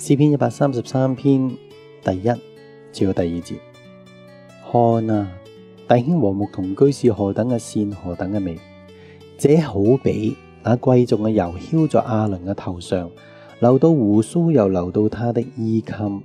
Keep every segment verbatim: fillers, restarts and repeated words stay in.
詩篇一百三十三篇第一至到第二節，看啊，弟兄和睦同居是何等嘅善，何等嘅美！這好比那貴重嘅油澆在亞倫嘅頭上，流到鬍鬚，又流到他的衣襟。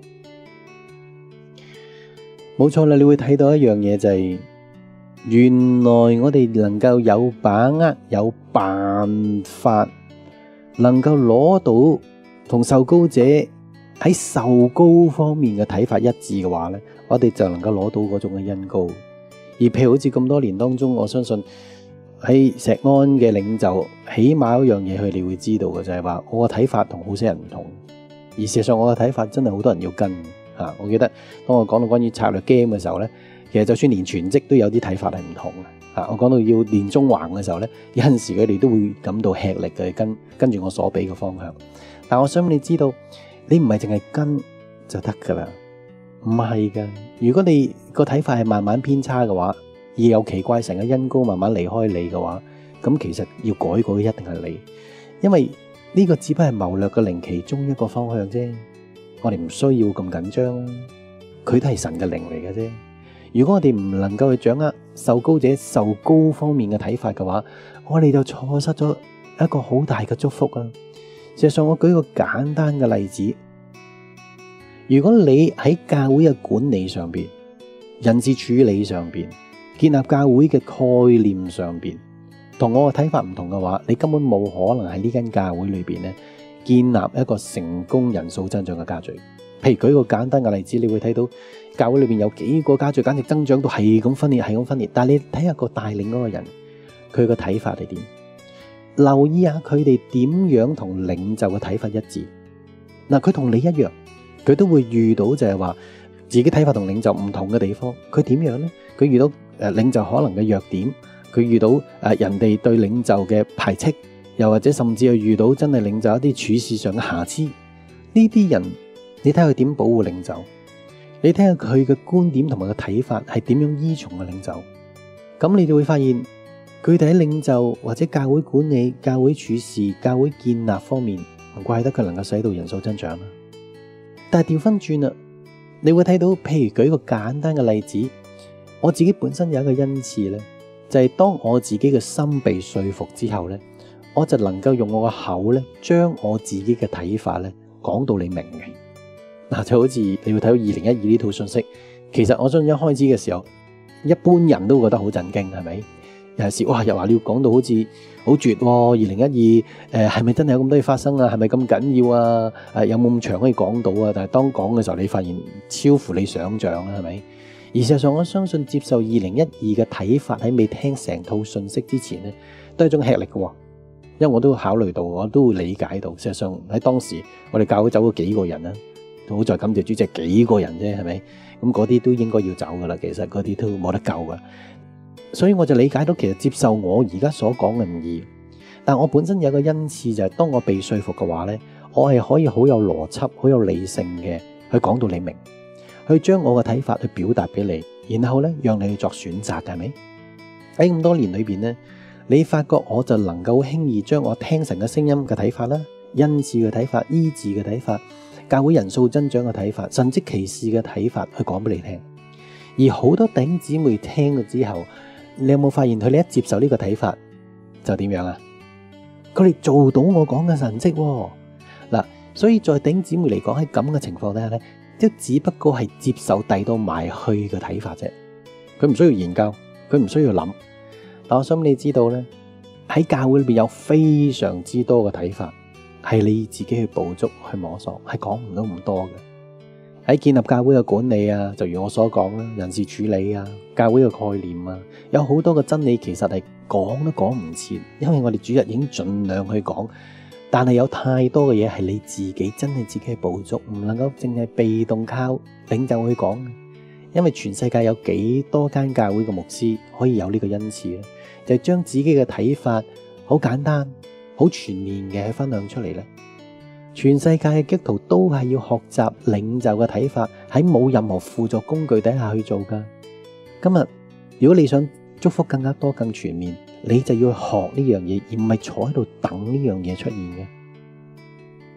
冇錯啦，你會睇到一樣嘢就係、是，原來我哋能夠有把握、有辦法，能夠攞到同受膏者喺受膏方面嘅睇法一致嘅話呢，我哋就能夠攞到嗰種嘅恩膏。而譬如好似咁多年當中，我相信喺石安嘅領袖，起碼一樣嘢佢哋會知道嘅就係話，我嘅睇法同好些人唔同。而事實上我嘅睇法真係好多人要跟吓。我記得當我講到關於策略 game 嘅時候呢，其實就算連全職都有啲睇法係唔同嘅吓。我講到要練中橫嘅時候呢，有陣時佢哋都會感到吃力嘅，跟跟住我所俾嘅方向。但我想你知道，你唔係淨係跟就得噶啦，唔係噶。如果你個睇法係慢慢偏差嘅話，而有奇怪神嘅恩膏慢慢離開你嘅話，咁其實要改嗰個一定係你，因為呢個只不過係謀略嘅靈其中一個方向啫。我哋唔需要咁緊張啊，佢都係神嘅靈嚟嘅啫。如果我哋唔能夠去掌握受膏者受膏方面嘅睇法嘅話，我哋就錯失咗一個好大嘅祝福啊！事實上，我舉個簡單嘅例子，如果你喺教會嘅管理上邊、人事處理上邊、建立教會嘅概念上邊，同我嘅睇法唔同嘅話，你根本冇可能喺呢間教會裏邊咧建立一個成功人數增長嘅家聚。譬如舉個簡單嘅例子，你會睇到教會裏邊有幾個家聚簡直增長到係咁分裂，係咁分裂。但係你睇下個帶領嗰個人，佢個睇法係點？留意下佢哋點樣同領袖嘅睇法一致。嗱，佢同你一樣，佢都會遇到就係話自己睇法同領袖唔同嘅地方。佢點樣呢？佢遇到誒領袖可能嘅弱點，佢遇到誒人哋對領袖嘅排斥，又或者甚至係遇到真係領袖一啲處事上嘅瑕疵。呢啲人，你睇下佢點保護領袖，你睇下佢嘅觀點同埋個睇法係點樣依從嘅領袖，咁你就會發現佢哋喺領袖或者教會管理、教會處事、教會建立方面，唔怪得佢能夠使到人數增長啦。但係調翻轉啦，你會睇到，譬如舉個簡單嘅例子，我自己本身有一個恩賜咧，就係當我自己嘅心被說服之後咧，我就能夠用我個口咧，將我自己嘅睇法咧講到你明嘅。嗱，就好似你會睇到二零一二呢套信息，其實我相信一開始嘅時候，一般人都覺得好震驚，係咪？有時哇，又話你要講到好似好絕喎，二零一二誒係咪真係有咁多嘢發生啊？係咪咁緊要啊？誒有冇咁長可以講到啊？但係當講嘅時候，你發現超乎你想象啦，係咪？而事實上，我相信接受二零一二嘅睇法喺未聽成套信息之前咧，都係一種吃力嘅喎。因為我都會考慮到，我都會理解到，事實上喺當時我哋教會走咗幾個人啦，好在感謝主席幾個人啫，係咪？咁嗰啲都應該要走噶啦，其實嗰啲都冇得救噶。所以我就理解到，其實接受我而家所講嘅唔易，但我本身有個恩賜就係，當我被說服嘅話呢，我係可以好有邏輯、好有理性嘅去講到你明，去將我嘅睇法去表達俾你，然後呢讓你去作選擇，係咪？喺咁多年裏邊呢，你發覺我就能夠輕易將我聽神嘅聲音嘅睇法啦、恩賜嘅睇法、醫治嘅睇法、教會人數增長嘅睇法、神蹟奇事嘅睇法去講俾你聽。而好多弟兄姊妹聽咗之後，你有冇發現佢哋一接受呢個睇法就點樣啊？佢哋做到我講嘅神蹟喎。嗱，所以在弟兄姊妹嚟講，喺咁嘅情況底下咧，都只不過係接受遞到埋去嘅睇法啫。佢唔需要研究，佢唔需要諗。但我想你知道咧，喺教會裏邊有非常之多嘅睇法，係你自己去捕捉、去摸索，係講唔到咁多嘅。喺建立教會嘅管理啊，就如我所講啦，人事處理啊，教會嘅概念啊，有好多嘅真理其實係講都講唔切，因為我哋主日已經盡量去講，但係有太多嘅嘢係你自己真係自己去捕捉，唔能夠淨係被動靠領袖去講。因為全世界有幾多間教會嘅牧師可以有呢個恩賜咧，就係將自己嘅睇法好簡單、好全面嘅去分享出嚟咧。全世界嘅基督徒都係要學習領袖嘅睇法，喺冇任何輔助工具底下去做噶。今日如果你想祝福更加多、更全面，你就要學呢樣嘢，而唔係坐喺度等呢樣嘢出現嘅。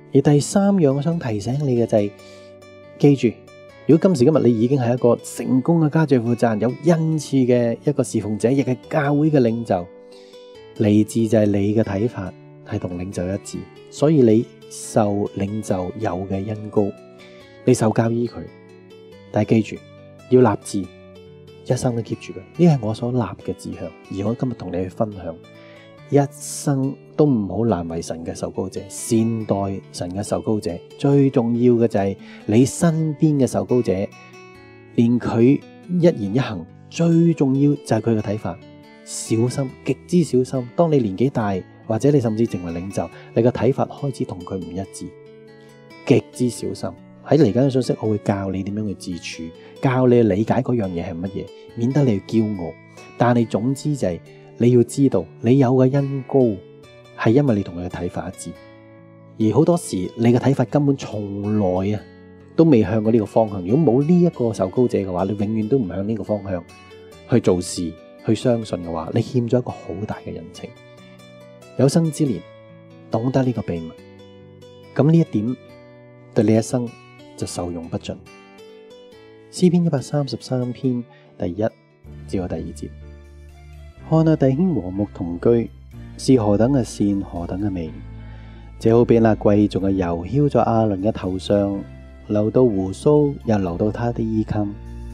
而第三樣我想提醒你嘅就係，記住，如果今時今日你已經係一個成功嘅家長負責人，有恩賜嘅一個侍奉者，亦係教會嘅領袖，嚟自就係你嘅睇法係同領袖一致，所以你受領袖有嘅恩膏，你受教依佢。但係記住，要立志，一生都 keep 住佢。呢係我所立嘅志向，而我今日同你去分享，一生都唔好難為神嘅受膏者，善待神嘅受膏者。最重要嘅就係你身邊嘅受膏者，連佢一言一行，最重要就係佢嘅睇法，小心，極之小心。當你年紀大，或者你甚至成為領袖，你嘅睇法開始同佢唔一致，極之小心。喺嚟緊嘅信息，我會教你點樣去自處，教你理解嗰樣嘢係乜嘢，免得你去驕傲。但係總之就係、是、你要知道，你有嘅恩膏係因為你同佢嘅睇法一致，而好多時你嘅睇法根本從來啊都未向過呢個方向。如果冇呢一個受膏者嘅話，你永遠都唔向呢個方向去做事，去相信嘅話，你欠咗一個好大嘅人情。有生之年懂得呢個秘密，咁呢一點對你一生就受用不盡。詩篇一百三十三篇第一至到第二節，看啊，弟兄和睦同居，是何等嘅善，何等嘅美！這好比那貴重嘅油澆在亞倫嘅頭上，流到鬍鬚，又流到他的衣襟。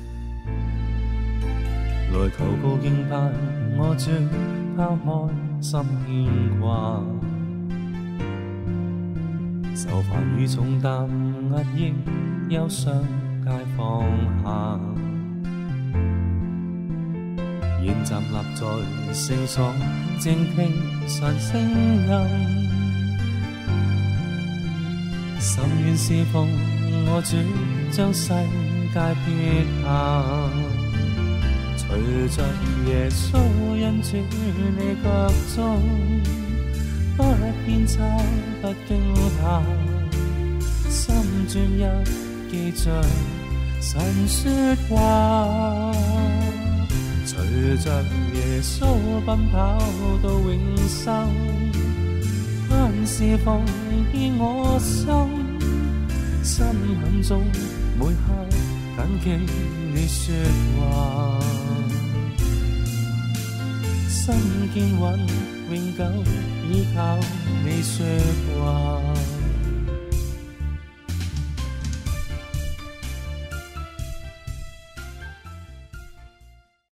來求告敬拜我主，拋開心牽掛，受煩與重擔壓抑，憂傷皆放下，現站立在聖所，靜聽神聲音，心願侍奉我主，將世界撇下，隨着耶穌恩主你腳蹤，不偏差不驚嚇，心專一記着神說話，隨着耶穌奔跑到永生，盼侍奉見我心，心坎中每刻緊記你說話，心堅穩永久依靠你說話。